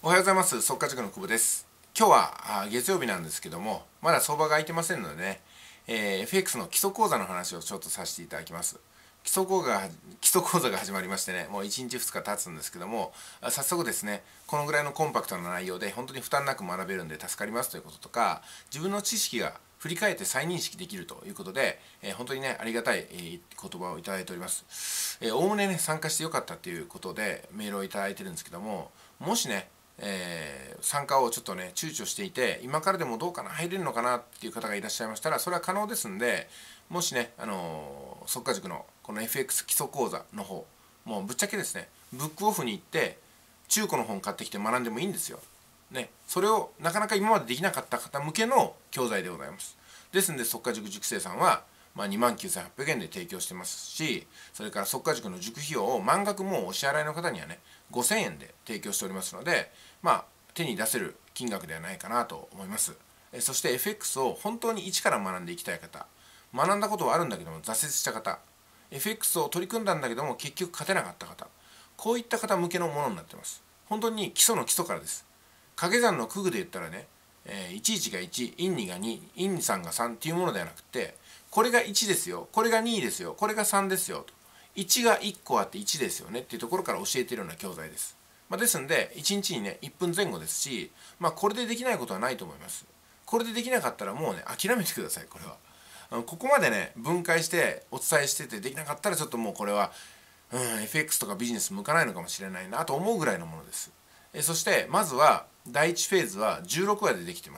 おはようございます。速稼塾の久保です。今日は月曜日なんですけども、まだ相場が空いてませんのでね、FX の基礎講座の話をちょっとさせていただきます。基礎講座が始まりましてね、もう1日2日経つんですけども、早速ですね、このぐらいのコンパクトな内容で本当に負担なく学べるんで助かりますということとか、自分の知識が振り返って再認識できるということで、本当にね、ありがたい、言葉をいただいております。おおむねね、参加してよかったということでメールをいただいてるんですけども、もしね、参加をちょっとね躊躇していて、今からでもどうかな、入れるのかなっていう方がいらっしゃいましたら、それは可能ですんで、もしね、速稼塾のこの FX 基礎講座の方、もうぶっちゃけですね、ブックオフに行って中古の本買ってきて学んでもいいんですよ。ね、それをなかなか今までできなかった方向けの教材でございます。ですので速稼塾塾生さんは、29,800円で提供してますし、それから速稼塾の塾費用を満額もうお支払いの方にはね5,000円で提供しておりますので、手に出せる金額ではないかなと思います。そして FX を本当に一から学んでいきたい方、学んだことはあるんだけども挫折した方、 FX を取り組んだんだけども結局勝てなかった方、こういった方向けのものになってます。本当に基礎の基礎からです。掛け算の九九で言ったらね、11が1、陰2が2、陰3が3っていうものではなくて、これが1ですよ、これが2ですよ、これが3ですよと、1が1個あって1ですよねっていうところから教えているような教材です。ですんで1日にね1分前後ですし、これでできないことはないと思います。これでできなかったらもうね諦めてください。これはここまでね分解してお伝えしててできなかったら、ちょっともうこれはFX とかビジネス向かないのかもしれないなと思うぐらいのものです。そしてまずは第1フェーズは16話でできています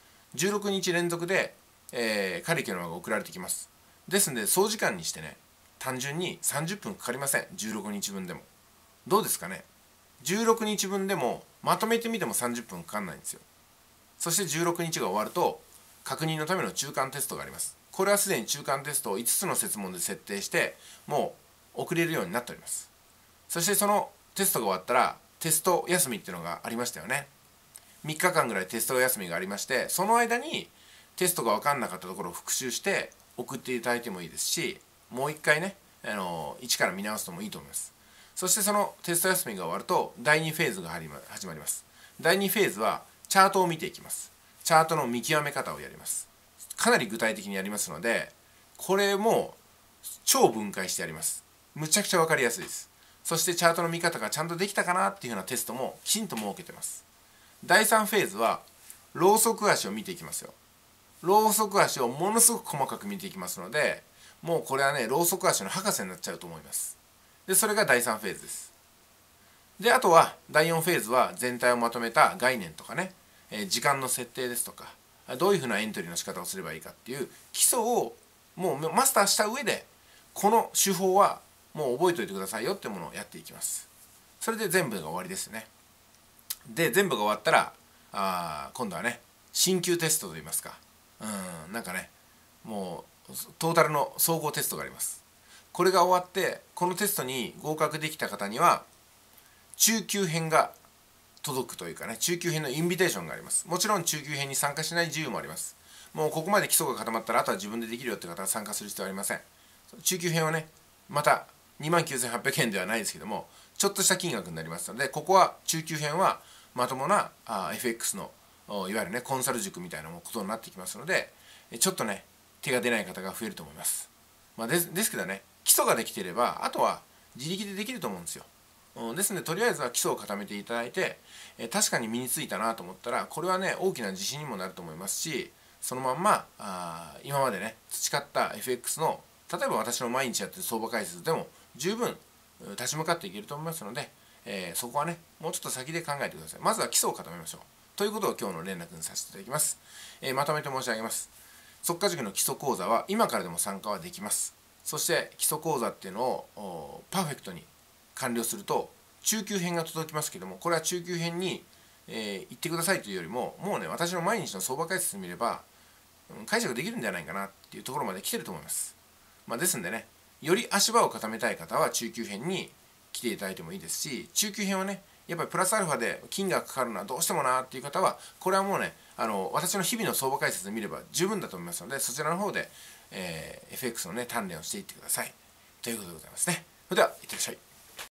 。16日連続で、カリキュラムが送られてきます。ですので総時間にしてね、単純に30分かかりません。16日分でもどうですかね。16日分でもまとめてみても30分かかんないんですよ。そして16日が終わると確認のための中間テストがあります。これはすでに中間テストを5つの設問で設定してもう送れるようになっております。そしてそのテストが終わったらテスト休みっていうのがありましたよね。3日間ぐらいテスト休みがありまして、その間にテストが分かんなかったところを復習して送っていただいてもいいですし、もう一回ね一から見直すのもいいと思います。そしてそのテスト休みが終わると第2フェーズが始まります。第2フェーズはチャートを見ていきます。チャートの見極め方をやります。かなり具体的にやりますので、これも超分解してやります。むちゃくちゃ分かりやすいです。そしてチャートの見方がちゃんとできたかなっていうようなテストもきちんと設けてます。第3フェーズはローソク足を見ていきますよ。ローソク足をものすごく細かく見ていきますので、もうこれはねローソク足の博士になっちゃうと思います。でそれが第3フェーズです。であとは第4フェーズは全体をまとめた概念とかね、時間の設定ですとか、どういうふうなエントリーの仕方をすればいいかっていう基礎をもうマスターした上で、この手法はもう覚えておいてくださいよってものをやっていきます。それで全部が終わりですね。で全部が終わったら今度はね進級テストといいますか、なんかねもうトータルの総合テストがあります。これが終わってこのテストに合格できた方には中級編が届くというかね、中級編のインビテーションがあります。もちろん中級編に参加しない自由もあります。もうここまで基礎が固まったらあとは自分でできるよって方は参加する必要はありません。中級編はねまた29,800円ではないですけどもちょっとした金額になりますので、ここは中級編はまともなFX のいわゆるねコンサル塾みたいなことになってきますので、ちょっとね手が出ない方が増えると思います。ですけどね、基礎ができていればあとは自力でできると思うんですよ。ですのでとりあえずは基礎を固めていただいて、確かに身についたなと思ったらこれはね大きな自信にもなると思いますし、そのまんま今までね培った FX の例えば私の毎日やってる相場解説でも十分立ち向かっていけると思いますので、そこはねもうちょっと先で考えてください。まずは基礎を固めましょうということを今日の連絡にさせていただきます。まとめて申し上げます。速稼塾の基礎講座は今からでも参加はできます。そして基礎講座っていうのをパーフェクトに完了すると中級編が届きますけども、これは中級編に、行ってくださいというよりももうね私の毎日の相場解説見れば解釈できるんじゃないかなっていうところまで来てると思います。ですんでね、より足場を固めたい方は中級編に来ていただいてもいいですし、中級編はねやっぱりプラスアルファで金がかかるのはどうしてもなっていう方はこれはもうね私の日々の相場解説で見れば十分だと思いますので、そちらの方で、FX のね鍛錬をしていってくださいということでございますね。それではいってらっしゃい。